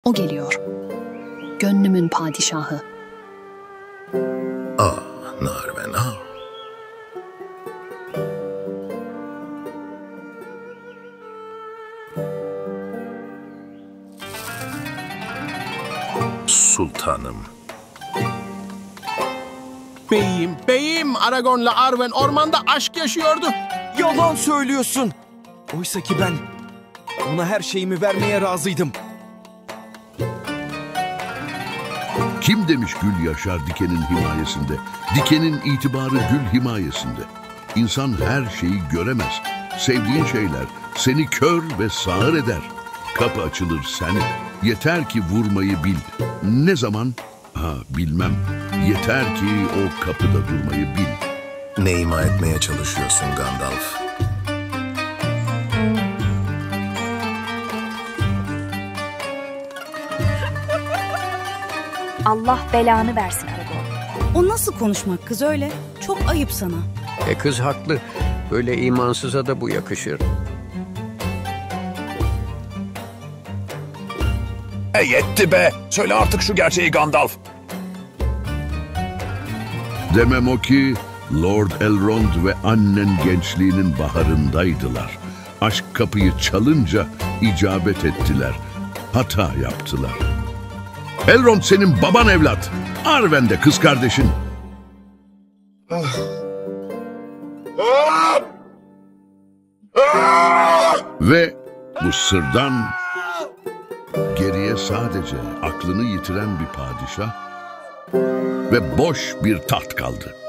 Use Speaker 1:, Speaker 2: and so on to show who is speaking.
Speaker 1: O geliyor. Gönlümün padişahı.
Speaker 2: Ah Narven ah. Sultanım.
Speaker 3: Beyim, Aragorn'la Arwen ormanda aşk yaşıyordu.
Speaker 4: Yalan söylüyorsun. Oysa ki ben ona her şeyimi vermeye razıydım.
Speaker 5: Kim demiş gül yaşar dikenin himayesinde? Dikenin itibarı gül himayesinde. İnsan her şeyi göremez. Sevdiğin şeyler seni kör ve sağır eder. Kapı açılır sen. Yeter ki vurmayı bil. Ne zaman? Bilmem. Yeter ki o kapıda durmayı bil.
Speaker 2: Ne ima etmeye çalışıyorsun Gandalf?
Speaker 6: Allah belanı versin Aragorn.
Speaker 7: O nasıl konuşmak kız öyle? Çok ayıp sana.
Speaker 8: Kız haklı. Böyle imansıza da bu yakışır.
Speaker 9: Yetti be! Söyle artık şu gerçeği Gandalf.
Speaker 5: Demem o ki Lord Elrond ve annen gençliğinin baharındaydılar. Aşk kapıyı çalınca icabet ettiler. Hata yaptılar. Elrond senin baban evlat. Arwen de kız kardeşin. Ve bu sırdan geriye sadece aklını yitiren bir padişah ve boş bir taht kaldı.